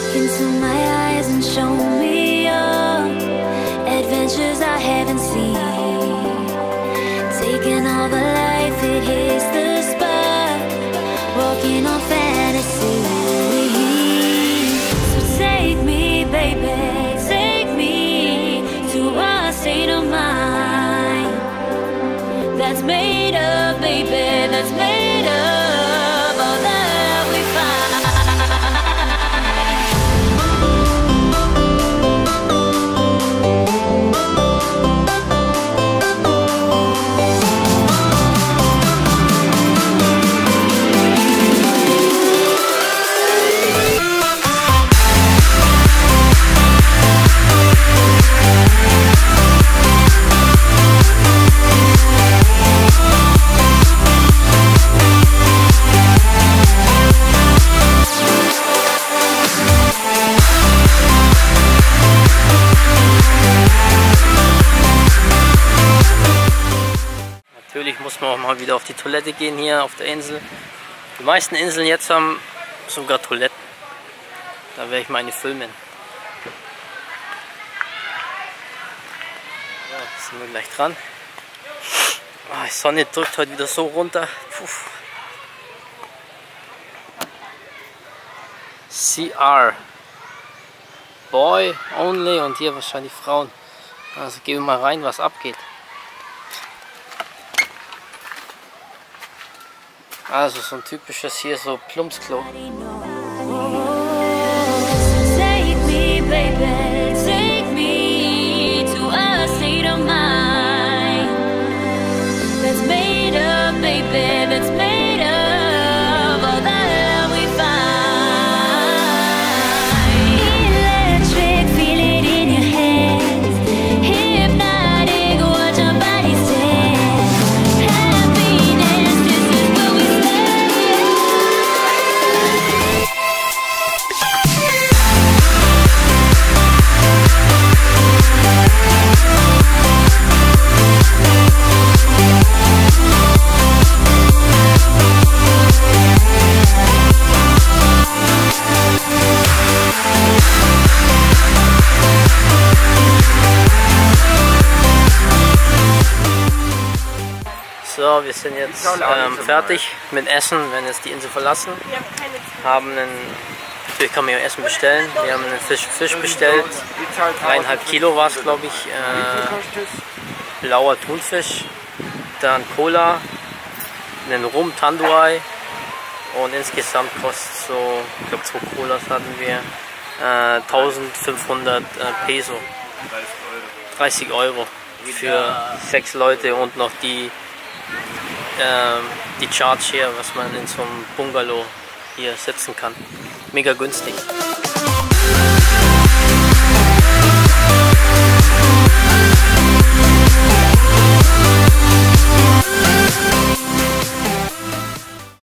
Look into my eyes and show me your adventures I haven't seen. Taking all the life, it hits the spot. Walking on fantasy. So take me, baby, take me to a state of mind that's made of, baby, that's made of all that we find. Natürlich muss man auch mal wieder auf die Toilette gehen hier auf der Insel. Die meisten Inseln jetzt haben sogar Toiletten. Da werde ich mal eine filmen. Ja, sind wir gleich dran. Oh, die Sonne drückt heute wieder so runter. Puh. CR Boy only und hier wahrscheinlich Frauen. Also gehen wir mal rein, was abgeht. Also so ein typisches hier so Plumpsklo. Take me, baby, take me to a state of mind that's made of, baby, that's made of all that we find. Electric, feel it in your hands. Hypnotic, watch our bodies dance. Happiness, this is what we stand. So, wir sind jetzt fertig mit Essen, wenn jetzt die Insel verlassen. Natürlich kann man ja Essen bestellen. Wir haben einen Fisch bestellt. 3,5 Kilo war es, glaube ich. Blauer Thunfisch. Dann Cola. Einen Rum Tanduay. Und insgesamt kostet so, ich glaube 2 Colas hatten wir, 1500 Peso. 30 Euro für 6 Leute und noch die Charge hier, was man in so einem Bungalow hier sitzen kann. Mega günstig.